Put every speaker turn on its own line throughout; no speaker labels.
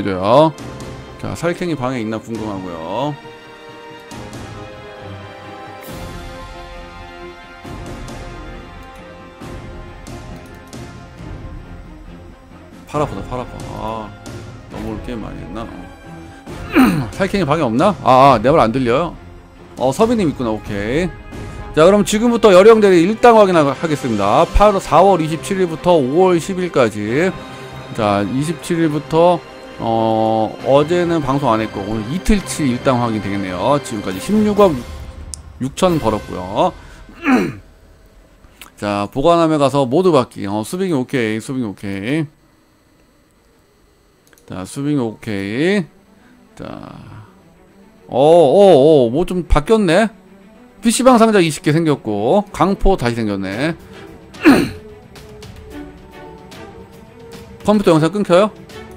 드려요. 자, 살쾡이 방에 있나 궁금하고요. 팔 아프다, 팔 아파. 아, 너무 올 게임 많이 했나? 살쾡이 방에 없나? 내 말 안 들려요? 서비님 있구나. 오케이. 자, 그럼 지금부터 여령대리 일당 확인하겠습니다. 4월 27일부터 5월 10일까지. 자, 27일부터 어제는 방송 안 했고 오늘 이틀치 일당 확인 되겠네요. 지금까지 16억 6천 벌었고요. 자, 보관함에 가서 모두 받기. 수빙이 오케이, 수빙이 오케이. 자, 수빙이 오케이. 자, 뭐 좀 바뀌었네? PC방 상자 20개 생겼고, 강포 다시 생겼네. 컴퓨터 영상 끊겨요?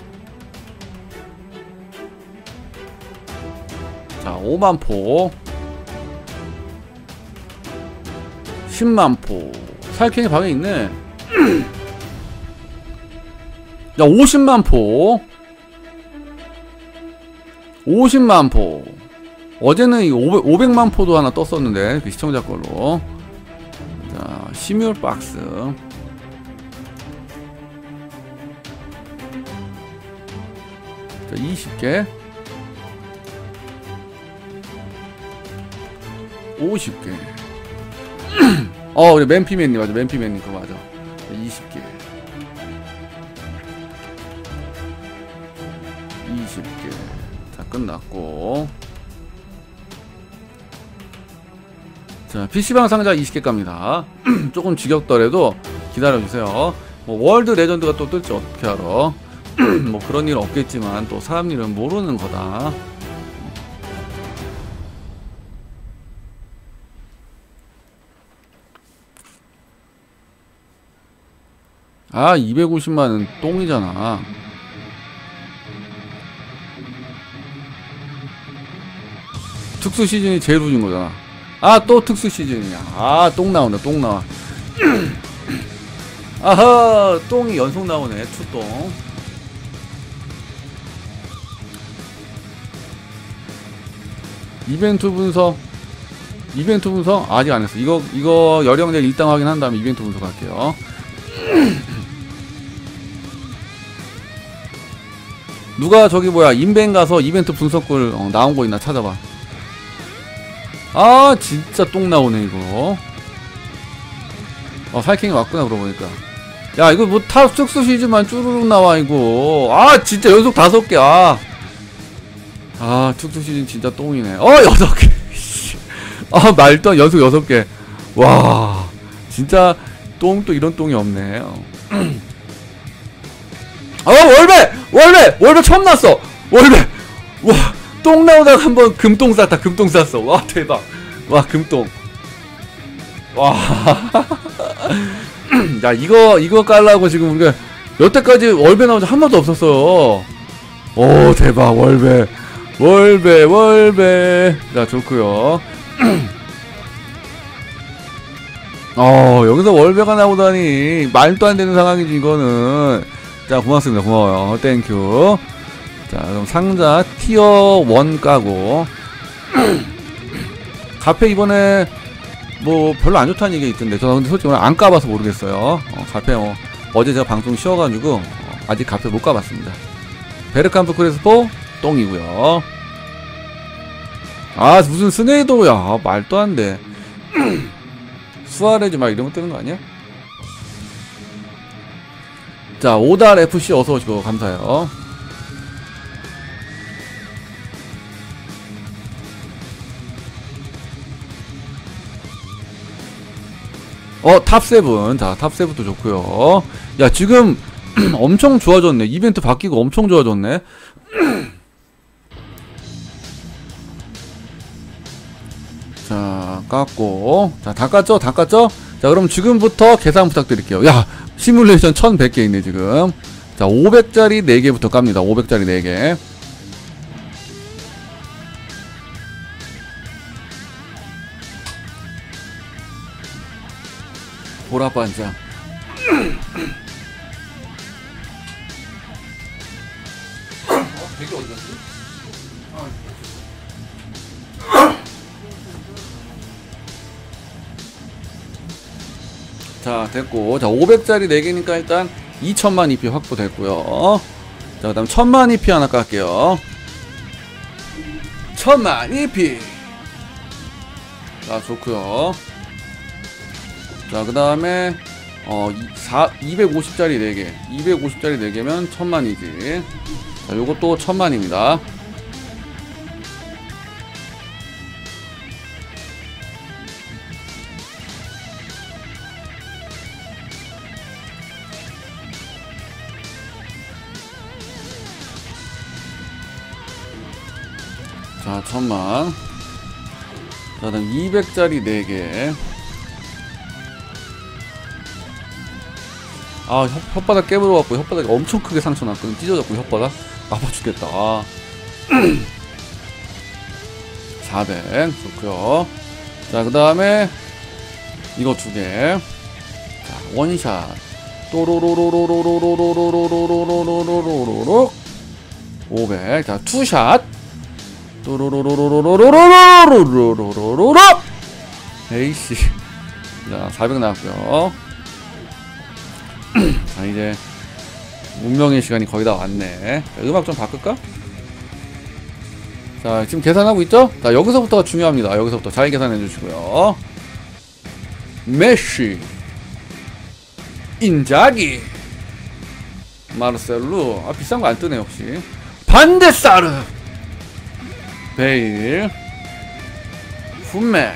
자, 5만포. 10만포. 살쾡이 방에 있네. 야, 50만포. 50만포. 어제는 이 500만포도 하나 떴었는데, 그 시청자 걸로. 자, 시뮬 박스. 자, 20개. 50개. 그래, 맨피맨님 맞아. 맨피맨님 그거 맞아. 20개. 20개. 자, 끝났고. 자, PC방 상자 20개 갑니다. 조금 지겹더라도 기다려주세요. 뭐, 월드 레전드가 또 뜰지 어떻게 알아. 뭐, 그런 일 없겠지만, 또 사람 일은 모르는 거다. 250만은 똥이잖아. 특수 시즌이 제일 후진 거잖아. 또 특수 시즌이야. 똥 나온다, 똥 나와. 아하, 똥이 연속 나오네, 추똥. 이벤트 분석. 이벤트 분석? 아직 안 했어. 이거 여령대 일당 확인한 다음에 이벤트 분석 할게요. 누가 저기 뭐야, 인벤 가서 이벤트 분석글 나온 거 있나 찾아봐. 진짜 똥 나오네, 이거. 살쾡이 왔구나, 그러고 보니까. 야, 이거 뭐 탑 특수 시즌만 쭈루룩 나와, 이거. 진짜 연속 5개. 특수 시즌 진짜 똥이네. 6개. 말도 안, 연속 6개. 와, 진짜 똥도 이런 똥이 없네. 월배 처음 났어. 월배. 와, 똥 나오다가 한번 금똥 쌌다. 금똥 쌌어. 와, 대박. 와, 금똥. 와. 야, 이거 깔라고 지금 우리가 여태까지 월배 나온 적 한 번도 없었어요. 오, 대박. 월배. 자, 좋고요. 여기서 월배가 나오다니 말도 안 되는 상황이지, 이거는. 자, 고맙습니다. 고마워요. 땡큐. 자, 그럼 상자 티어 1 까고. 카페 이번에 뭐 별로 안 좋다는 얘기가 있던데, 저는 근데 솔직히 오늘 안 까봐서 모르겠어요. 카페 어제 제가 방송 쉬어가지고 아직 카페 못 까봤습니다. 베르캄프 크레스포 똥이고요. 무슨 스네이도야. 말도 안 돼. 수아레즈 막 이러면 뜨는 거 아니야? 자, 오달 FC 어서 오시고 감사해요. 탑7. 자, 탑7도 좋고요. 야, 지금 엄청 좋아졌네. 이벤트 바뀌고 엄청 좋아졌네. 자, 깠고. 자, 다 깠죠? 다 깠죠? 자, 그럼 지금부터 계산 부탁드릴게요. 야, 시뮬레이션 1100개 있네, 지금. 자, 500짜리 4개부터 깝니다. 500짜리 4개. 보라반장. 100이 어디 갔지? 자, 됐고. 자, 500짜리 4개니까 일단 2천만 EP 확보됐고요. 자, 그 다음 1000만 EP 하나 깔게요. 1000만 EP. 자, 좋고요. 자, 그 다음에 250짜리 4개 250짜리 4개면 1000만이지. 자, 요것도 1000만입니다. 자, 1000만. 자, 다음 200짜리 4개. 아, 혓바닥 깨물어갖고 혓바닥이 엄청 크게 상처났거든. 찢어졌고 혓바닥 아파 죽겠다. 400 좋고요. 자, 그 다음에 이거 2개. 자, 원샷 또로로로로로로로로로로로로로로로로로로 500. 자, 투샷 또로로로로로로로로로로로로로로로 에이씨. 자, 400 나왔고요. 자, 이제 운명의 시간이 거의 다 왔네. 자, 음악 좀 바꿀까? 자, 지금 계산하고 있죠? 자, 여기서부터가 중요합니다. 여기서부터 잘 계산해 주시고요. 메시, 인자기, 마르셀루. 아, 비싼 거 안 뜨네 역시. 반데사르, 베일, 훈메.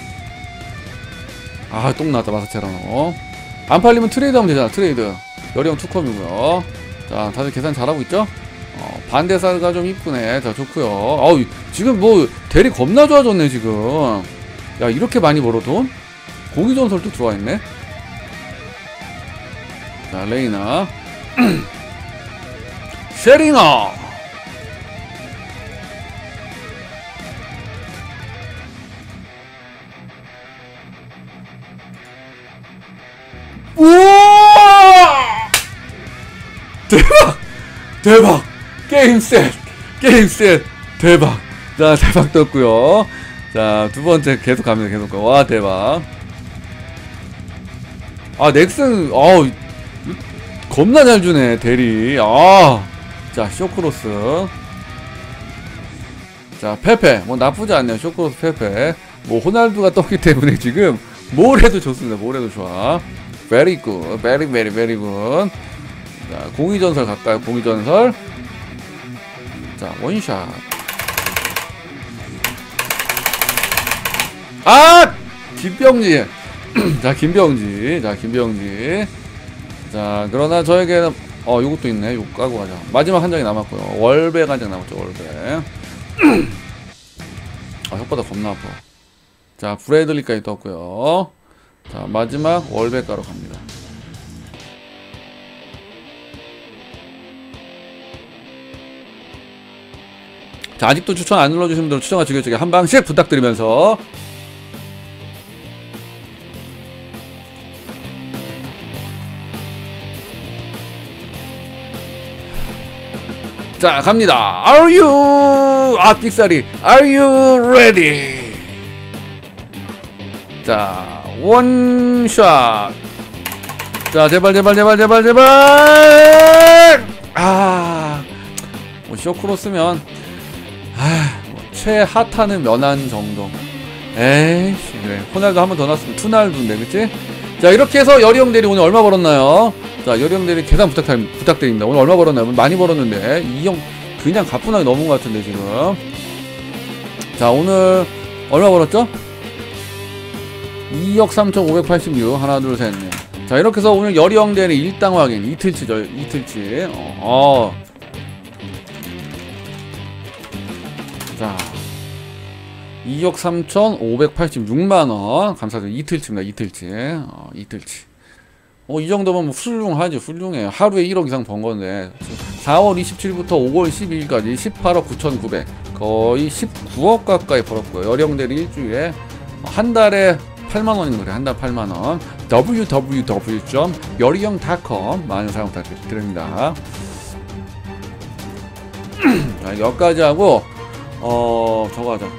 아, 똥 나왔다. 마사체라노. 안 팔리면 트레이드 하면 되잖아. 트레이드. 여리형 투컴이고요. 자, 다들 계산 잘하고 있죠? 반대사가 좀 이쁘네. 자, 좋고요. 어우, 지금 뭐 대리 겁나 좋아졌네 지금. 야, 이렇게 많이 벌어 돈? 공유전설도 들어와 있네. 자, 레이나, 쉐리나. 우와! 대박! 대박! 게임셋! 게임셋! 대박! 자, 대박 떴고요. 자, 두 번째 계속 갑니다. 계속. 와, 대박. 아, 넥슨, 겁나 잘 주네, 대리. 아, 자, 쇼크로스. 자, 페페. 뭐 나쁘지 않네요. 쇼크로스 페페. 뭐, 호날두가 떴기 때문에 지금 뭘 해도 좋습니다. 뭘 해도 좋아. very good. very good. 자, 공의전설 갈까요? 공의전설. 자, 원샷. 아! 김병지. 자, 김병지. 자, 김병지. 자, 그러나 저에게는 요것도 있네. 요거 까고 가자. 마지막 한 장이 남았고요. 월백 한 장 남았죠. 월백. 아, 혓바닥 겁나 아파. 자, 브래들리까지 떴고요. 자, 마지막 월백 가로 갑니다. 자, 아직도 추천 안 눌러주신 분들은 추천과 즐겨주기 한 방씩 부탁드리면서, 자, 갑니다. Are you? 아, 삑사리. Are you ready? 자, 원샷. 자, 제발. 아, 뭐 쇼크로스면 뭐 최핫하는 면한 정도. 에이씨, 그래. 호날두 한 번 더 넣었으면 투날두인데, 그치? 자, 이렇게 해서 여리형 대리 오늘 얼마 벌었나요? 자, 여리형 대리 계산 부탁드립니다. 오늘 얼마 벌었나요? 많이 벌었는데 이 형 그냥 가뿐하게 넘은 것 같은데 지금. 자, 오늘 얼마 벌었죠? 2억 3,586. 하나 둘 셋 넷. 자, 이렇게 해서 오늘 여리형 대리 일당 확인. 이틀치죠. 이틀치. 자, 2억 3,586만원 감사드립니다. 이틀치입니다. 이틀치. 이틀치. 이 정도면 뭐 훌륭하지. 훌륭해요. 하루에 1억 이상 번 건데 4월 27일부터 5월 12일까지 18억 9,900 거의 19억 가까이 벌었고요. 여리형 대리 일주일에 한 달에 8만원인 거래. 한 달 8만원. www.여리형.com 많은 사랑 부탁드립니다. 자, 여기까지 하고 저거 하자.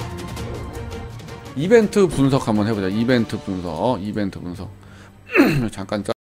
이벤트 분석 한번 해보자. 이벤트 분석 잠깐